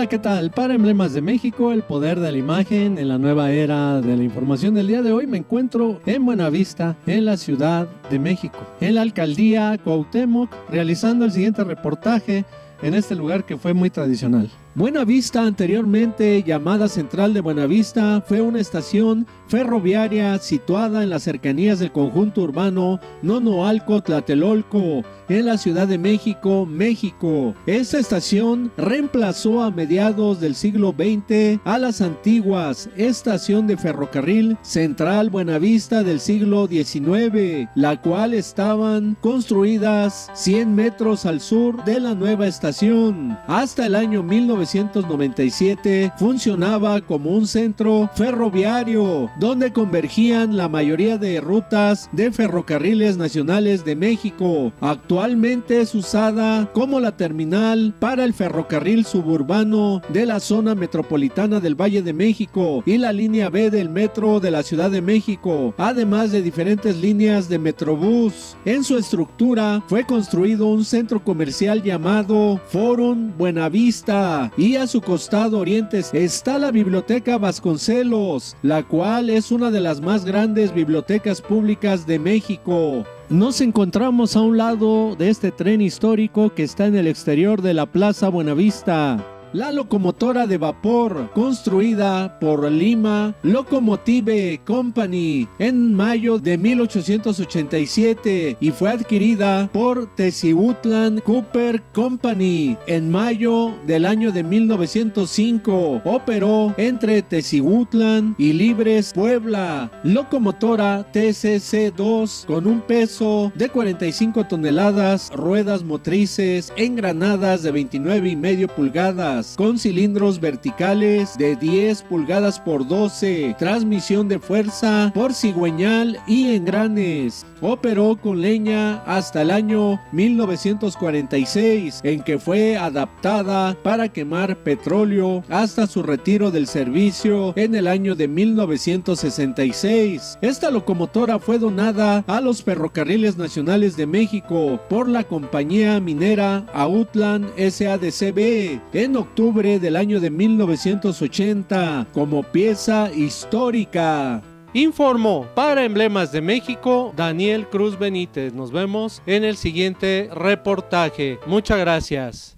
¿qué tal? Para Emblemas de México, el poder de la imagen en la nueva era de la información. Del día de hoy me encuentro en Buenavista, en la Ciudad de México, en la alcaldía Cuauhtémoc, realizando el siguiente reportaje en este lugar que fue muy tradicional. Buenavista, anteriormente llamada Central de Buenavista, fue una estación ferroviaria situada en las cercanías del conjunto urbano Nonoalco-Tlatelolco, en la Ciudad de México, México. Esta estación reemplazó a mediados del siglo XX a las antiguas estación de ferrocarril Central Buenavista del siglo XIX, la cual estaban construidas 100 metros al sur de la nueva estación. Hasta el año 1997 funcionaba como un centro ferroviario donde convergían la mayoría de rutas de ferrocarriles nacionales de México. Actualmente es usada como la terminal para el ferrocarril suburbano de la zona metropolitana del Valle de México y la línea B del metro de la Ciudad de México, además de diferentes líneas de Metrobús. En su estructura fue construido un centro comercial llamado Forum Buenavista, y a su costado oriente está la Biblioteca Vasconcelos, la cual es una de las más grandes bibliotecas públicas de México. Nos encontramos a un lado de este tren histórico que está en el exterior de la Plaza Buenavista. La locomotora de vapor construida por Lima Locomotive Company en mayo de 1887 y fue adquirida por Teciutlán Cooper Company en mayo del año de 1905. Operó entre Teciutlán y Libres, Puebla. Locomotora TCC2 con un peso de 45 toneladas, ruedas motrices engranadas de 29,5 pulgadas. Con cilindros verticales de 10 pulgadas por 12, transmisión de fuerza por cigüeñal y engranes. Operó con leña hasta el año 1946, en que fue adaptada para quemar petróleo hasta su retiro del servicio en el año de 1966. Esta locomotora fue donada a los Ferrocarriles Nacionales de México por la compañía minera Autlan SADCB en octubre del año de 1980 como pieza histórica. Informó para Emblemas de México Daniel Cruz Benítez. Nos vemos en el siguiente reportaje. Muchas gracias.